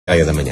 da manhã.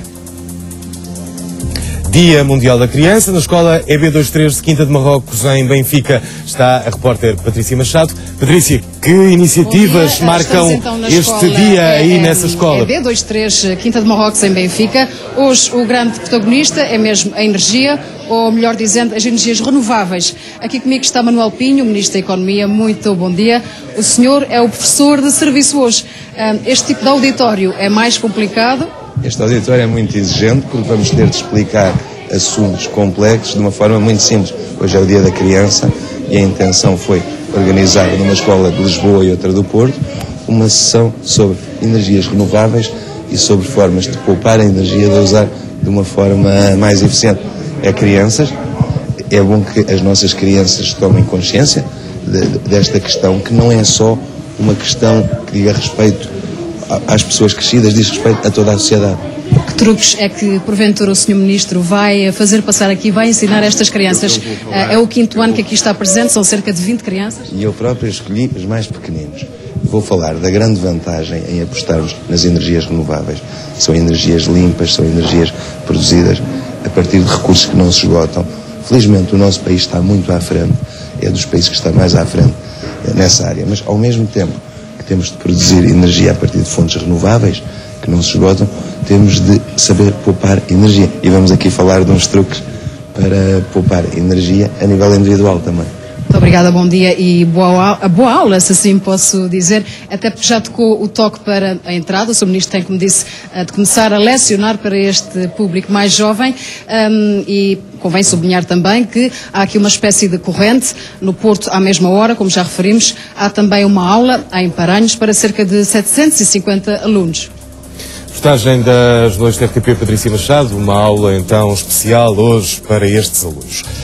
Dia Mundial da Criança, na escola EB23 de Quinta de Marrocos, em Benfica, está a repórter Patrícia Machado. Patrícia, que iniciativas marcam então este dia aí nessa escola? EB23 Quinta de Marrocos, em Benfica. Hoje o grande protagonista é mesmo a energia, ou melhor dizendo, as energias renováveis. Aqui comigo está Manuel Pinho, Ministro da Economia. Muito bom dia. O senhor é o professor de serviço hoje. Este tipo de auditório é mais complicado? Este auditório é muito exigente porque vamos ter de explicar assuntos complexos de uma forma muito simples. Hoje é o Dia da Criança e a intenção foi organizar numa escola de Lisboa e outra do Porto uma sessão sobre energias renováveis e sobre formas de poupar a energia, de usar de uma forma mais eficiente. É crianças, é bom que as nossas crianças tomem consciência desta questão, que não é só uma questão que diga respeito às pessoas crescidas, diz respeito a toda a sociedade. Que truques é que, porventura, o Sr. Ministro vai fazer passar aqui, vai ensinar estas crianças? É o 5º ano que aqui está presente, são cerca de 20 crianças? E eu próprio escolhi os mais pequeninos. Vou falar da grande vantagem em apostarmos nas energias renováveis. São energias limpas, são energias produzidas a partir de recursos que não se esgotam. Felizmente o nosso país está muito à frente, é dos países que está mais à frente nessa área, mas ao mesmo tempo temos de produzir energia a partir de fontes renováveis, que não se esgotam, temos de saber poupar energia. E vamos aqui falar de uns truques para poupar energia a nível individual também. Muito obrigada, bom dia e boa aula, se assim posso dizer, até porque já tocou o toque para a entrada. O Sr. Ministro tem, como disse, de começar a lecionar para este público mais jovem e convém sublinhar também que há aqui uma espécie de corrente. No Porto, à mesma hora, como já referimos, há também uma aula em Paranhos para cerca de 750 alunos. Postagem das noite da RTP Patrícia Machado, uma aula então especial hoje para estes alunos.